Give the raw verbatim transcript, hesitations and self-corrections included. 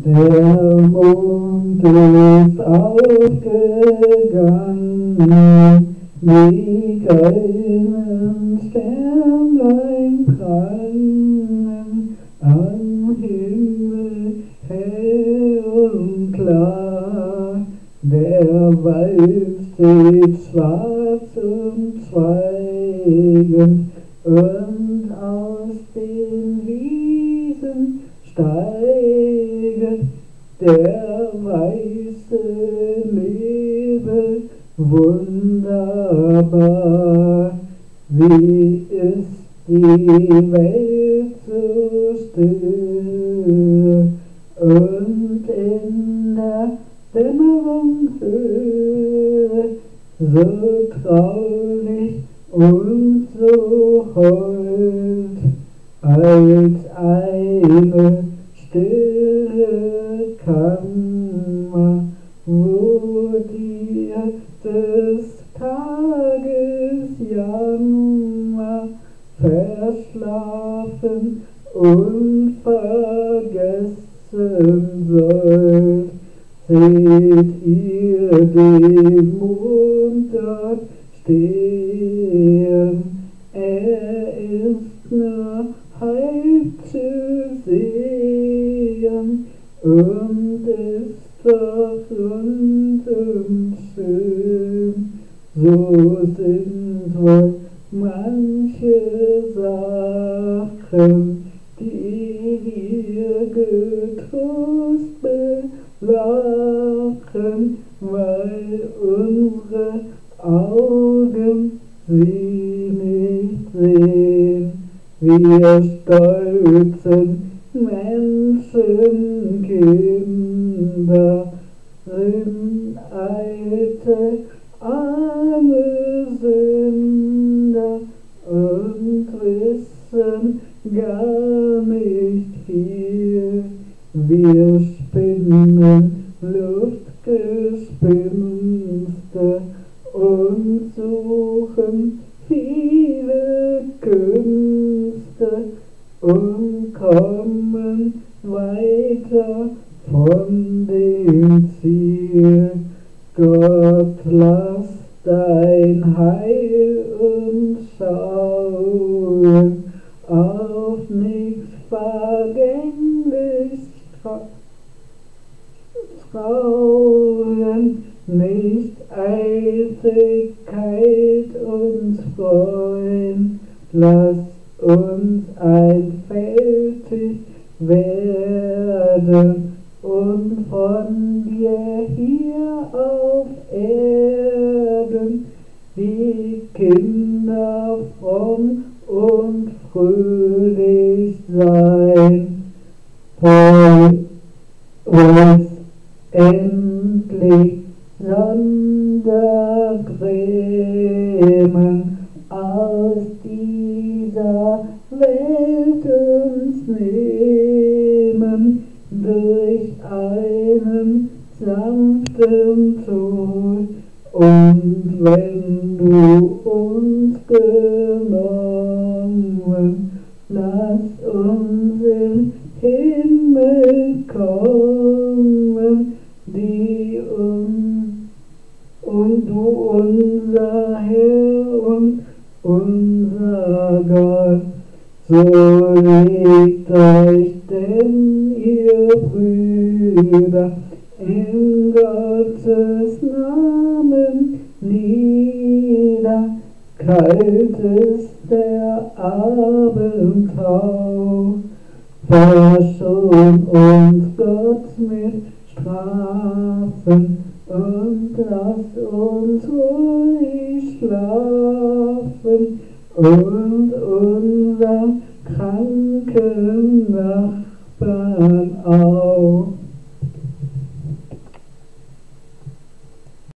Der Mond ist aufgegangen, die grünen Sternlein prangen am Himmel hell und klar. Der Wald steht schwarz und schweigend, und aus den Wiesen steigt der weiße Nebel wunderbar. Wie ist die Welt so still und in der Dämmerung Höhe so traulich und so hold, als eine stille Kammer, wo dir des Tages Jammer verschlafen und vergessen sollt. Seht ihr den Mond dort stehen, er ist nur halb zu sehen und ist doch rund und schön. So sind wohl manche Sachen, die wir getrost belachen, weil unsere Augen sie nicht sehen. Wir stolzen Menschenkinder sind alte, arme Sünder und wissen gar nicht viel. Wir spinnen Luftgespinste und suchen viele Künste und kommen weiter von dem Ziel. Gott, lass dein Heil uns schauen, auf nichts vergänglich trauen, nicht Eitelkeit uns freuen. Lass uns einfältig werden und von dir hier auf Erden die Kinder fromm und fröhlich sein. Bis endlich Sondergrämen aus dieser Welt uns nehmen, durch einen sanften Tod. Und wenn du uns genommen, lass uns in Himmel kommen, die um, und du unser Herr und unser Gott. So legt euch denn, ihr Brüder, in Gottes Namen nieder. Kalt ist der Abendtau, verschon uns Gott mit Strafen und lass uns ruhig schlafen und unseren kranken Nachbarn auch.